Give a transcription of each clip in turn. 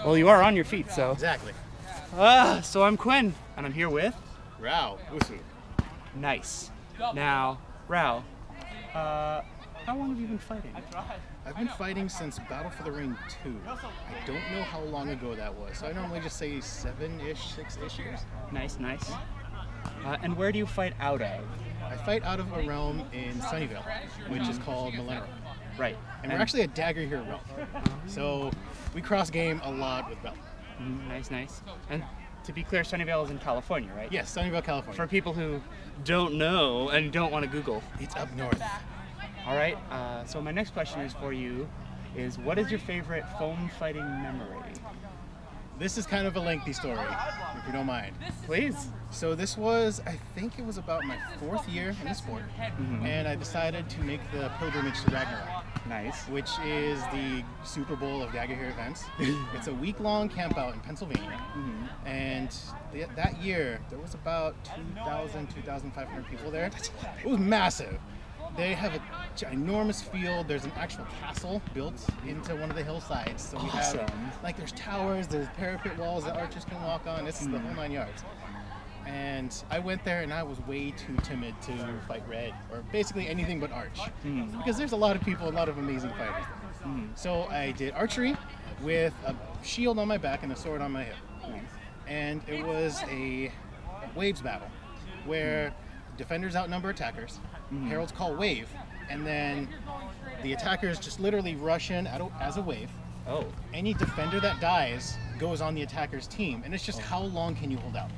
Well, you are on your feet, so. Exactly. So I'm Quinn, and I'm here with Rao. Usu. Nice. Now, Rao, how long have you been fighting? I've been fighting since Battle for the Ring 2. I don't know how long ago that was, so I normally just say 7-ish, 6-ish years. Nice, nice. And where do you fight out of? I fight out of a realm in Sunnyvale, which is called Millennium. Right. And we're actually a Dagorhir realm. So we cross game a lot with Bell. Nice, nice. And to be clear, Sunnyvale is in California, right? Yes, Sunnyvale, California. For people who don't know and don't want to Google. It's up north. All right. So my next question is for you is what is your favorite foam fighting memory? This is kind of a lengthy story, if you don't mind. Please. So this was, I think it was about my 4th year in the sport, and I decided to make the pilgrimage to Ragnarok. Nice. Which is the Super Bowl of Dagorhir events. It's a week-long camp out in Pennsylvania, and that year there was about 2,000, 2,500 people there. It was massive. They have a ginormous field. There's an actual castle built into one of the hillsides. So we have, like, there's towers, there's parapet walls that archers can walk on. It's the whole 9 yards. And I went there and I was way too timid to fight red, or basically anything but arch. Because there's a lot of people, a lot of amazing fighters there. So I did archery with a shield on my back and a sword on my hip. And it was a waves battle where defenders outnumber attackers. Heralds call wave, and then the attackers just literally rush in as a wave. Any defender that dies goes on the attacker's team, and it's just how long can you hold out.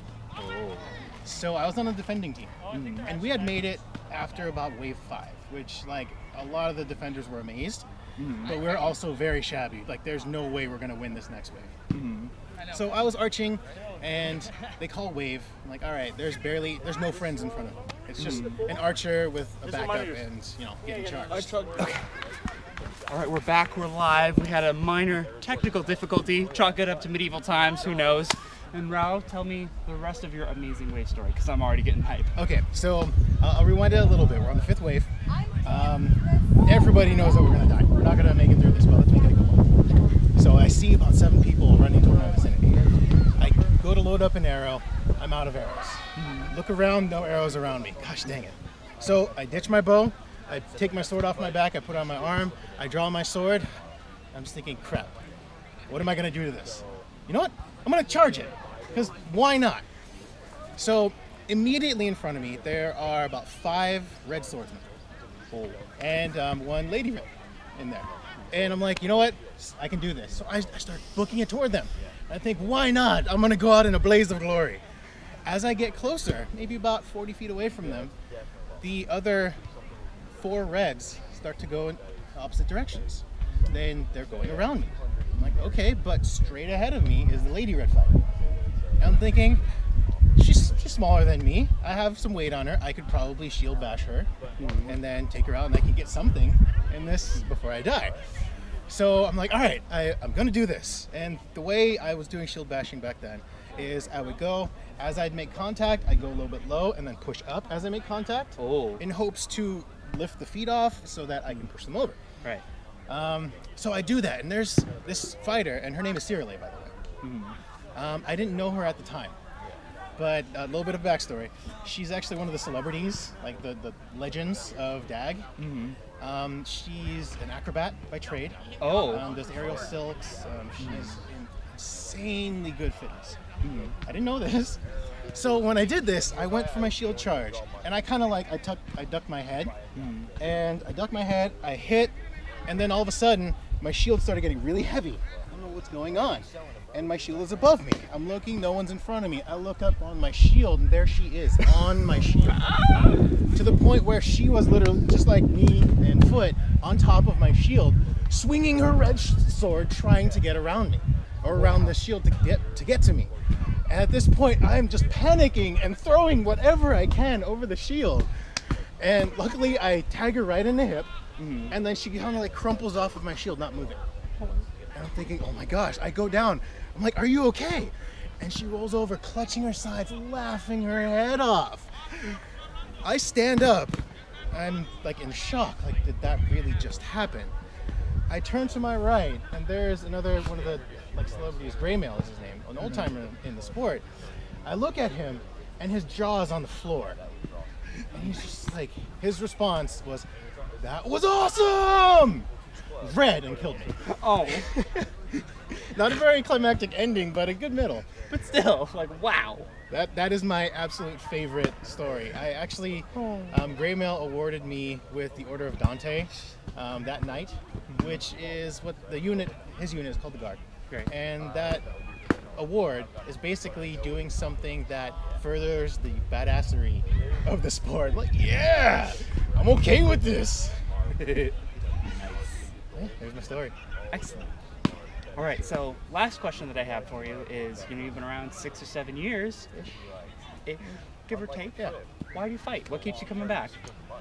So I was on the defending team, and we had made it after about wave 5, which, like, a lot of the defenders were amazed, but we were also very shabby. Like, there's no way we're gonna win this next wave. So I was arching, and they call wave. I'm like, all right, there's no friends in front of them. It's just an archer with a backup and, getting charged. Okay. All right, we're back, we're live. We had a minor technical difficulty. Chalk it up to medieval times, who knows? And Rao, tell me the rest of your amazing wave story, because I'm already getting hyped. Okay, so I'll rewind it a little bit. We're on the 5th wave. Everybody knows that we're gonna die. We're not gonna make it through this, but let's make it a good one. So I see about 7 people running toward my vicinity. I go to load up an arrow. I'm out of arrows. Look around, no arrows around me. Gosh dang it. So I ditch my bow. I take my sword off my back. I put it on my arm. I draw my sword. I'm just thinking, crap. What am I gonna do to this? You know what? I'm gonna charge it, because why not? So immediately in front of me, there are about 5 red swordsmen, and 1 lady red in there. And I'm like, you know what? I can do this. So I start booking it toward them. I think, why not? I'm gonna go out in a blaze of glory. As I get closer, maybe about 40 feet away from them, the other 4 reds start to go in opposite directions. Then they're going around me. I'm like, okay, but straight ahead of me is the lady red fighter. And I'm thinking, she's smaller than me. I have some weight on her. I could probably shield bash her and then take her out, and I can get something in this before I die. So I'm like, all right, I'm gonna do this. And the way I was doing shield bashing back then is I would go, as I'd make contact, I'd go a little bit low and then push up as I make contact in hopes to lift the feet off so that I can push them over. Right. So I do that, and there's this fighter, and her name is Cirale, by the way. I didn't know her at the time, but a little bit of backstory. She's actually one of the celebrities, like the legends of Dag. She's an acrobat by trade. Does aerial silks. She's in insanely good fitness. I didn't know this. So when I did this, I went for my shield charge, and I kind of like, I ducked my head, and I ducked my head, I hit, and then all of a sudden, my shield started getting really heavy. I don't know what's going on. And my shield is above me. I'm looking, no one's in front of me. I look up on my shield, and there she is, on my shield. To the point where she was literally, just like me and Foot, on top of my shield, swinging her red sword, trying to get around me, or around the shield to get to me. And at this point, I'm just panicking and throwing whatever I can over the shield. And luckily, I tag her right in the hip, and then she kind of like crumples off of my shield, not moving. And I'm thinking, oh my gosh, I go down. I'm like, are you okay? And she rolls over, clutching her sides, laughing her head off. I stand up. I'm like in shock, like, did that really just happen? I turn to my right, and there's another one of the celebrities. Graymail is his name, an old timer in the sport. I look at him, and his jaw is on the floor, and he's just like, his response was, "That was awesome!" Read and killed me. Oh. Not a very climactic ending, but a good middle. But still, like, wow. That is my absolute favorite story. I actually, Graymail awarded me with the Order of Dante that night, which is what his unit is called, the Guard. Great. And that award is basically doing something that furthers the badassery of the sport. Like, yeah, I'm okay with this. Nice. Yeah, there's my story. Excellent. All right, so last question that I have for you is, you've been around 6 or 7 years, give or take. Yeah. Why do you fight? What keeps you coming back?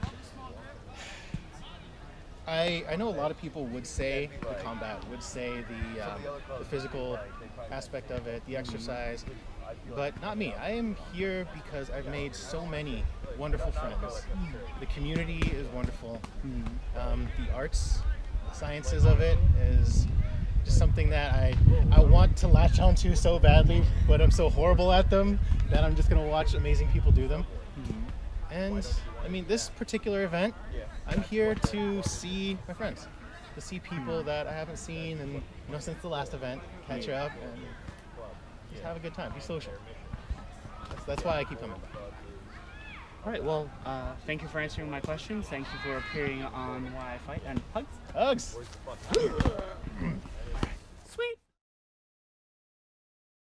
I know a lot of people would say the combat, would say the physical aspect of it, the exercise, but not me. I am here because I've made so many wonderful friends. The community is wonderful. The arts, sciences of it is just something that I want to latch onto so badly, but I'm so horrible at them that I'm just going to watch amazing people do them. And I mean, this particular event, I'm here to see my friends, to see people that I haven't seen and since the last event, catch up and just have a good time, be social. That's why I keep coming back. All right, well, thank you for answering my questions. Thank you for appearing on Why I Fight, and hugs. Hugs!